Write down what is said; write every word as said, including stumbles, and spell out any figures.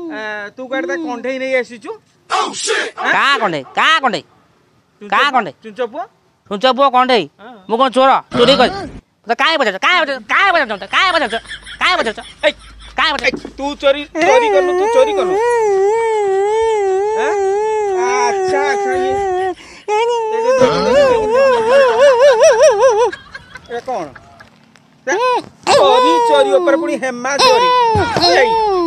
तू कड़े कंढे नहीं आसीचु का कंढे का कंढे का कंढे चुंचो पुआ चुंचो पुआ कंढे मु कोन चोर चोरी कर तो काय बजा काय बजा काय बजा काय बजा काय बजा ए काय बजा तू चोरी चोरी करनु तू चोरी करनु अच्छा अच्छा ये कौन चोरी चोरी ऊपर पुणी हेमा चोरी